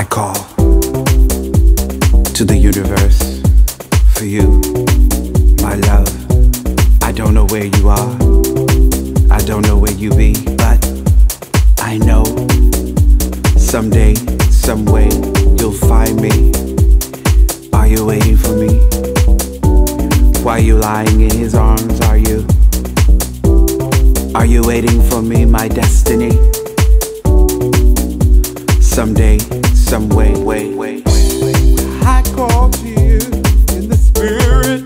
call to the universe for you, my love. I don't know where you are, I don't know where you be, but I know someday, some way, you'll find me. Are you waiting for me? Why you lying in his arms, are you? Are you waiting for me, my destiny? Someday, some way, I call to you in the spirit.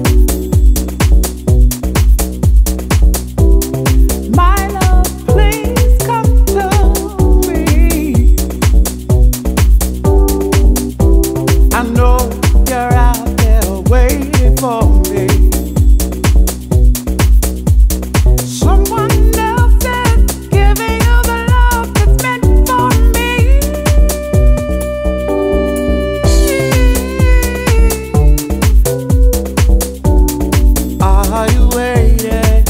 My love, please come to me. I know you're out there waiting for me. Someone else is giving you the love that's meant for me. Are you waiting?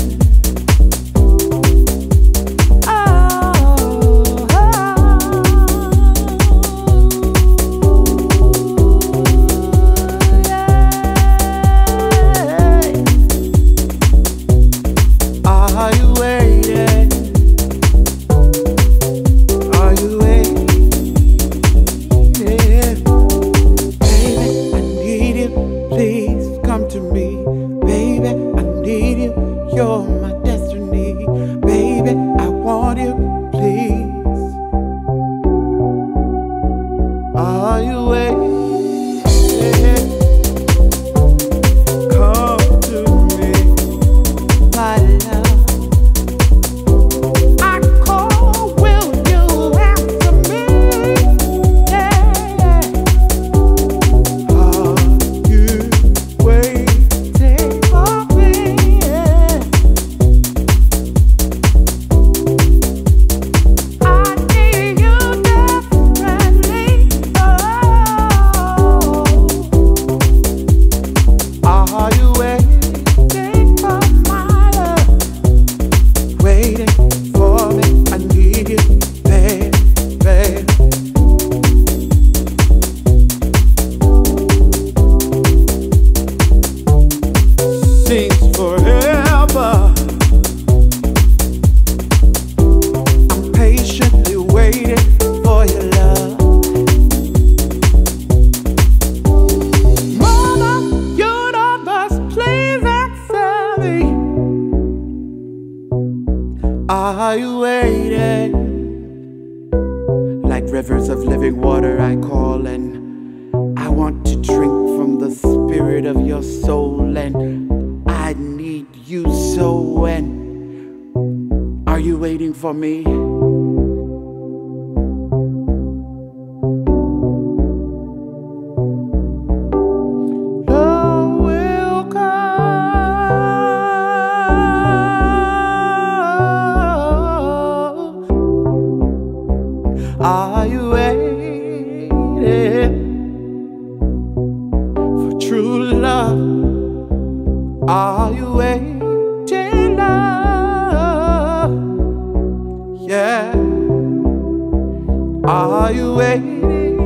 Are you waiting? Are you waiting? Baby, I need you. Please come to me. Baby, I need you. You're my destiny. Baby, I want you. Please. Are you waiting? Come to me, my love. I call, will you answer me? Yeah. Are you waiting for me? Yeah. I need you desperately. Oh. Are you waiting for my love? Waiting for me, I need you, baby. Seems forever. I'm patiently waiting for your love. Mother universe, please answer me. Are you waiting? Like rivers of living water I call, and I want to drink from the spirit of your soul, and I need you so. And are you waiting for me? Love will come. Are you waiting for true love? Are you waiting, love? Yeah. Are you waiting?